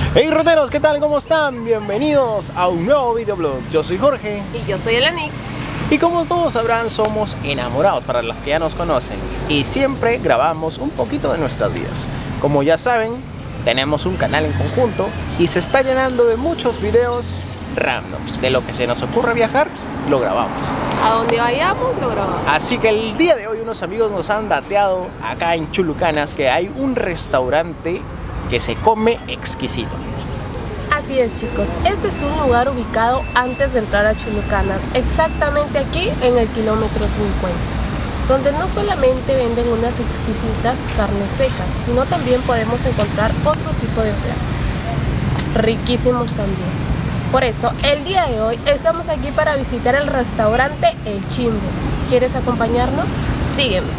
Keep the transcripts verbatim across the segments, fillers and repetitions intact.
Hey roteros, ¿qué tal? ¿Cómo están? Bienvenidos a un nuevo videoblog. Yo soy Jorge. Y yo soy Elanix. Y como todos sabrán, somos enamorados para los que ya nos conocen. Y siempre grabamos un poquito de nuestras vidas. Como ya saben, tenemos un canal en conjunto y se está llenando de muchos videos randoms. De lo que se nos ocurre viajar, lo grabamos. A donde vayamos, lo grabamos. Así que el día de hoy unos amigos nos han dateado acá en Chulucanas que hay un restaurante que se come exquisito. Así es, chicos, este es un lugar ubicado antes de entrar a Chulucanas, exactamente aquí en el kilómetro cincuenta, donde no solamente venden unas exquisitas carnes secas, sino también podemos encontrar otro tipo de platos, riquísimos también. Por eso, el día de hoy estamos aquí para visitar el restaurante El Chimbe. ¿Quieres acompañarnos? Sígueme.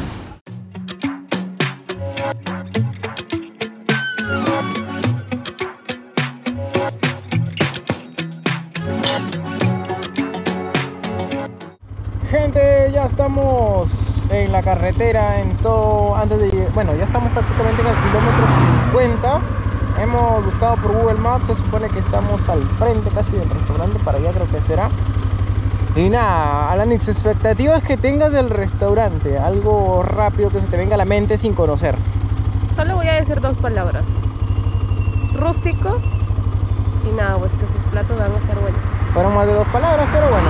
Gente, ya estamos en la carretera, en todo, antes de, bueno, ya estamos prácticamente en el kilómetro cincuenta. Hemos buscado por Google Maps, se supone que estamos al frente casi del restaurante, para allá creo que será. Y nada, Alanix, expectativas que tengas del restaurante, algo rápido que se te venga a la mente sin conocer. Solo voy a decir dos palabras: rústico y nada, pues que sus platos van a estar buenos. Fueron más de dos palabras, pero bueno.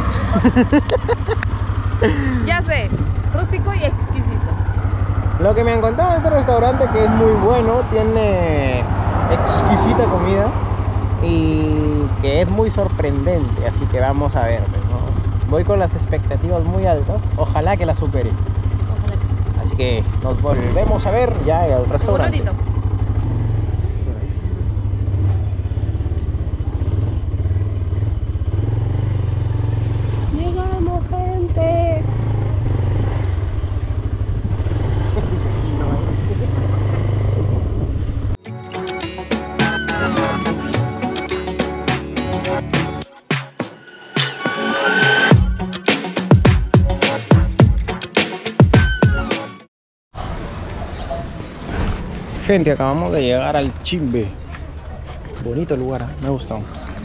Ya sé, rústico y exquisito. Lo que me han contado de este restaurante, que es muy bueno, tiene exquisita comida y que es muy sorprendente, así que vamos a ver, ¿no? Voy con las expectativas muy altas, ojalá que las supere. Ojalá. Así que nos volvemos a ver ya en el restaurante. Un ratito. Llegamos, gente. Gente, acabamos de llegar al Chimbe. Bonito lugar, ¿eh? Me ha gustado.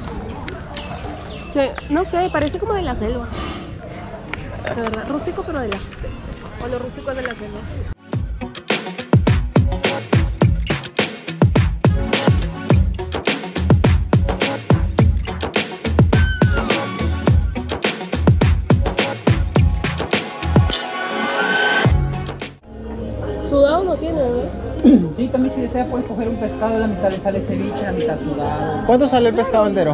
Sí, no sé, parece como de la selva. De verdad, rústico pero de la selva. O lo rústico es de la selva. Sudado no tiene, ¿no? Sí, también si desea puedes coger un pescado, la mitad le sale ceviche, la mitad sudado. ¿Cuánto sale el pescado entero?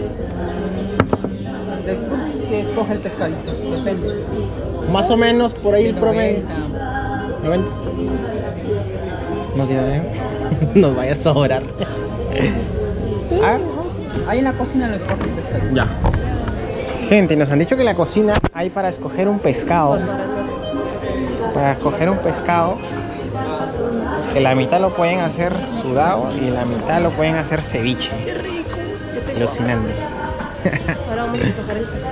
De, que escoge el pescadito, depende. Más o menos por ahí De el promedio. noventa. noventa. No tiene, ¿eh? Nos vaya a sobrar. Sí, Ah, Ahí en la cocina lo escoge el pescadito. ya. Gente, nos han dicho que en la cocina hay para escoger un pescado. Para escoger un pescado, que la mitad lo pueden hacer sudado y la mitad lo pueden hacer ceviche. qué rico. Yo tengo Alucinante. hambre. Ahora vamos a escoger el pescado.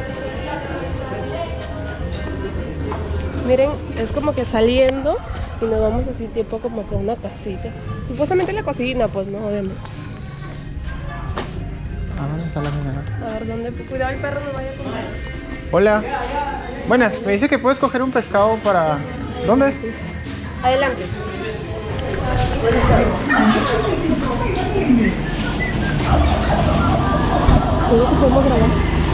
Miren, es como que saliendo y nos vamos así tipo como que a una casita. Supuestamente la cocina, pues no, obviamente. Ah, ¿dónde está la señora? A ver, ¿dónde? Cuidado el perro no vaya a comer. Hola. Buenas, me dice que puedo escoger un pescado para... ¿Dónde? Adelante. ¿Cómo se podemos grabar?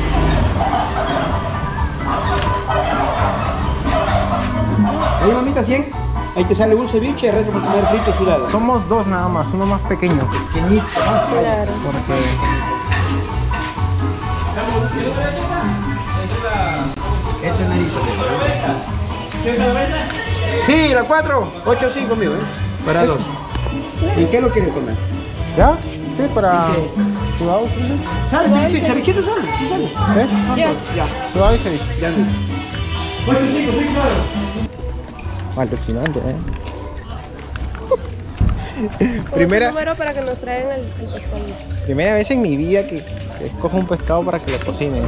Ahí mamita, cien. Ahí te sale un ceviche, el resto por comer frito sudado. Somos dos nada más, uno más pequeño. Pequeñito, ¿no? Claro. Porque... Este narito. Sí, la cuatro, ocho cinco mío, ¿eh? Para dos. ¿Y qué lo quieren comer? ¿Ya? Sí, para... ¿Y qué? Sudado, sí. ¿Sale ceviche? ¿Cevichito sale? Sí sale. ¿Eh? Ya. Ya. Sudado y ceviche. Ya no. ocho cinco, sí, claro. Alucinante, ¿eh? Primera. Primera, número para que nos traigan el, el pescado. primera vez en mi vida que, que escojo un pescado para que lo cocinen.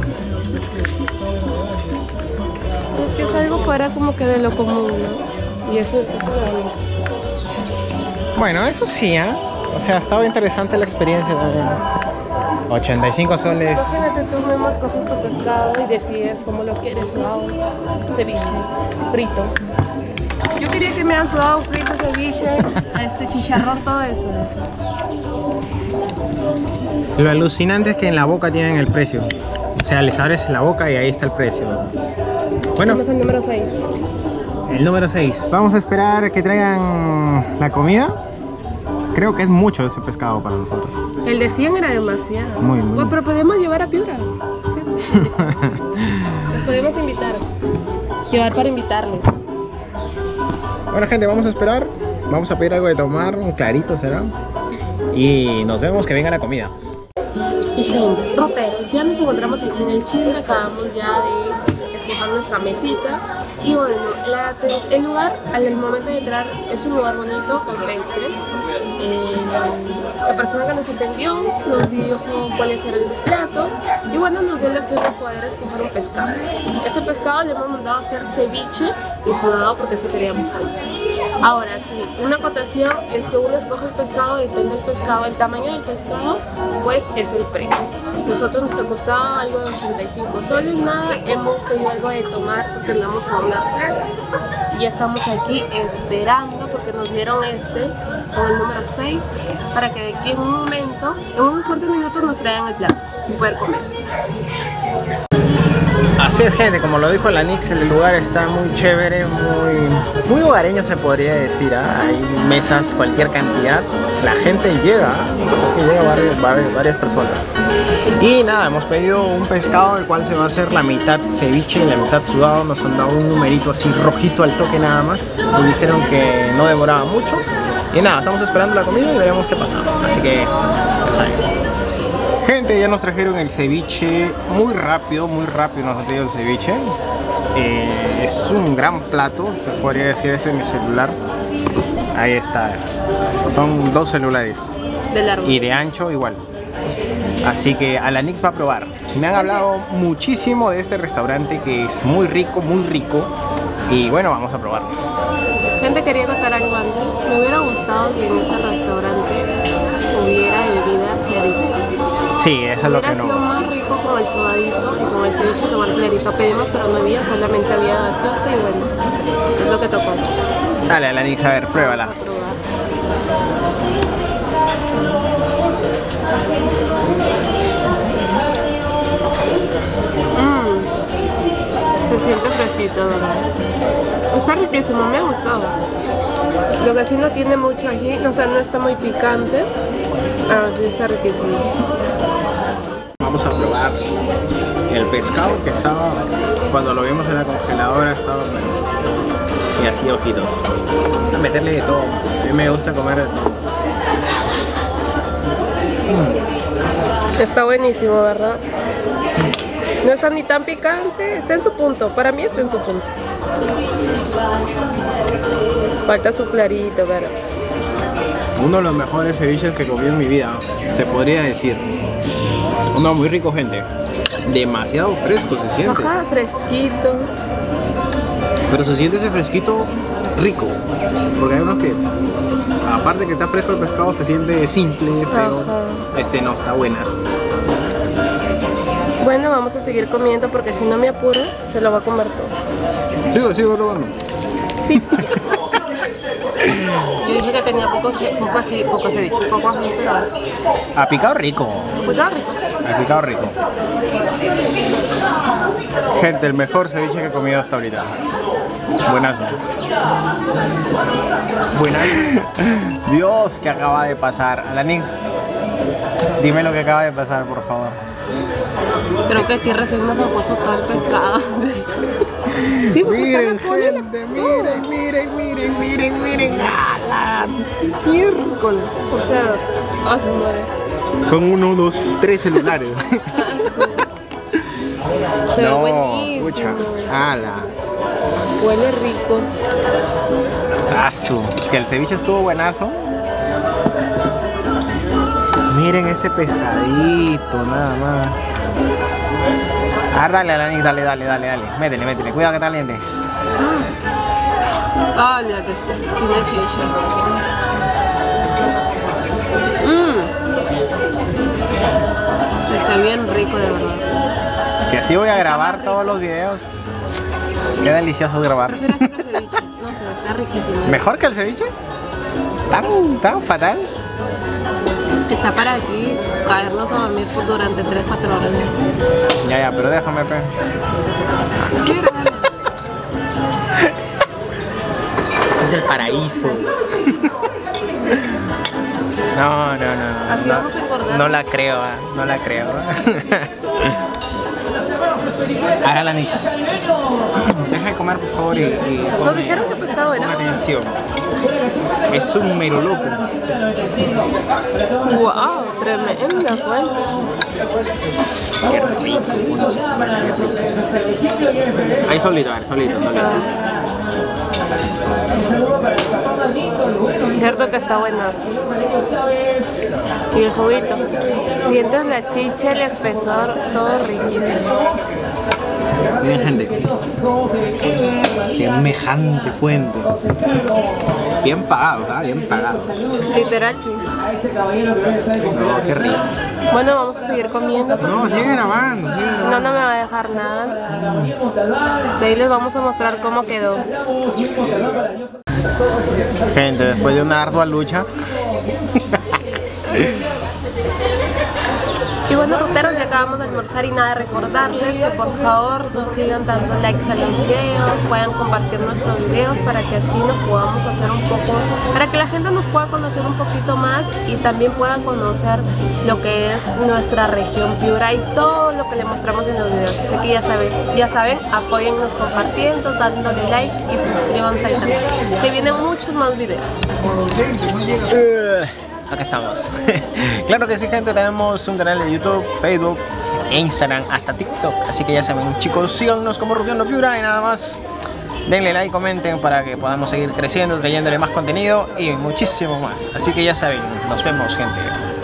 Es que es algo fuera como que de lo común, ¿no? Y eso, eso da bien. Bueno, eso sí, ¿eh? O sea, ha estado interesante la experiencia también. ochenta y cinco soles. Imagínate, tú mismo escoges tu pescado y decides cómo lo quieres, sudado, ceviche, frito. Yo quería que me hagan sudado, frito, ceviche, este chicharrón, todo eso. Lo alucinante es que en la boca tienen el precio. O sea, les abres la boca y ahí está el precio. Bueno, Vamos al número seis. el número seis. Vamos a esperar que traigan la comida. Creo que es mucho ese pescado para nosotros. El de cien era demasiado. Muy, muy. Bueno, pero podemos llevar a Piura. Sí. Los podemos invitar. Llevar para invitarles. Bueno, gente, vamos a esperar. Vamos a pedir algo de tomar, un clarito será. Y nos vemos que venga la comida. Y gente, roperos, ya nos encontramos aquí en el Chile, acabamos ya de escoger nuestra mesita. Y bueno, la, el lugar al momento de entrar es un lugar bonito, campestre. Eh, la persona que nos atendió nos dijo cuáles eran los platos y bueno, nos dio la opción de poder escoger un pescado. Ese pescado le hemos mandado a hacer ceviche y sudado porque eso queríamos. Ahora sí, una acotación es que uno escoge el pescado, depende del pescado, el tamaño del pescado, pues es el precio. Nosotros nos ha costado algo de ochenta y cinco soles, nada, hemos pedido algo de tomar porque andamos con una sed. Y ya estamos aquí esperando porque nos dieron este con el número seis para que de aquí en un momento, en unos cuantos minutos nos traigan el plato y poder comer. Así es, gente, como lo dijo la Nix, el lugar está muy chévere, muy, muy hogareño se podría decir, ¿eh? Hay mesas, cualquier cantidad, la gente llega, porque llega varias, varias, varias personas. Y nada, hemos pedido un pescado el cual se va a hacer la mitad ceviche y la mitad sudado, nos han dado un numerito así rojito al toque nada más, y dijeron que no demoraba mucho. Y nada, estamos esperando la comida y veremos qué pasa, así que ya saben. Gente, ya nos trajeron el ceviche muy rápido, muy rápido nos ha traído el ceviche. Eh, es un gran plato, se podría decir, este es mi celular. Ahí está, son dos celulares. De largo. Y de ancho igual. Así que a la Nix va a probar. Me han hablado muchísimo de este restaurante que es muy rico, muy rico. Y bueno, vamos a probarlo. Gente, quería contar algo antes. Me hubiera gustado que en este restaurante hubiera bebida clarita. Sí, eso es lo que Hubiera sido no. más rico con el sudadito y con el ceviche tomar clarito. Pedimos, pero no había, solamente había gaseosa y bueno, es lo que tocó. Dale a la Nix, a ver, pruébala. Vamos a probar. Mmm, se siente fresquito, ¿verdad? Está riquísimo, me ha gustado. Lo que sí no tiene mucho ají, o sea, no está muy picante. Ah, sí, está riquísimo. Vamos a probar el pescado que estaba, cuando lo vimos en la congeladora, estaba bueno, y así ojitos. A meterle de todo, a mí me gusta comer de todo. Mm. Está buenísimo, ¿verdad? No está ni tan picante, está en su punto, para mí está en su punto. Falta su clarito, ¿verdad? Uno de los mejores ceviches que comí en mi vida, se podría decir. Uno muy rico, gente. Demasiado fresco se siente. Ajá, fresquito. Pero se siente ese fresquito rico. Porque hay unos que, aparte que está fresco el pescado, se siente simple, pero Ajá. este no, está buenazo. Bueno, vamos a seguir comiendo porque si no me apuro, se lo va a comer todo. Sigo, sigo probando. Sí. Yo dije que tenía poco, poco ají, poco ceviche, poco ají, pero... Ha picado rico. Pues está rico. Ha picado rico. Gente, el mejor ceviche que he comido hasta ahorita. Buenazo. Buenazo. Dios, ¿qué acaba de pasar? Alanix, dime lo que acaba de pasar, por favor. Creo que aquí recién nos han puesto todo el pescado. Sí, miren, gente, miren, miren, miren, miren, miren. ¡A la miércoles! O sea, a su madre. Son uno, dos, tres celulares. Se ve No, buenísimo. escucha. ¡Hala! Huele rico. Asu, que el ceviche estuvo buenazo. Miren este pescadito, nada más. A ver, dale, Alanix, dale, dale, dale, dale. Métele, métele, cuidado que está caliente. Ah, ya que está. Tiene chicha. Si así voy a grabar todos los videos, qué delicioso grabar. Prefiero hacer el ceviche, no sé, está riquísimo. ¿Mejor que el ceviche? ¿Tan, tan fatal? Está para aquí caernos a dormir por durante tres cuatro horas. Ya, ya, pero déjame, pe. Sí, grabando. Ese es el paraíso. No, no, no. Así no, vamos a engordar. no la creo, ah, no la creo. Hágala, Nix. Deja de comer, por favor, y, y Nos come dijeron que pescado con era. atención. Es un mero loco. Wow, tremenda fuente. Qué rico, muchísimo. Ahí solito, a ver, solito, solito. Cierto que está bueno. Y el juguito. Sientes la chicha, el espesor, todo riquísimo. Miren, gente, semejante fuente. Bien pagados, ¿ah? Bien pagados. Literal, sí. No, qué rico. Bueno, vamos a seguir comiendo. No, sigue grabando, sigue grabando. No, no me va a dejar nada. De ahí les vamos a mostrar cómo quedó. Gente, después de una ardua lucha. Y bueno, ruteros, ya acabamos de almorzar y nada, recordarles que por favor nos sigan dando likes a los videos, puedan compartir nuestros videos para que así nos podamos hacer un poco, para que la gente nos pueda conocer un poquito más y también puedan conocer lo que es nuestra región Piura y todo lo que le mostramos en los videos. Así que ya sabes, ya saben, apóyennos compartiendo, dándole like y suscríbanse al canal. Se vienen muchos más videos. Acá estamos. Claro que sí, gente, tenemos un canal de YouTube, Facebook, Instagram, hasta TikTok. Así que ya saben, chicos, síganos como Rufiano Piura y nada más. Denle like, comenten para que podamos seguir creciendo, trayéndole más contenido y muchísimo más. Así que ya saben, nos vemos, gente.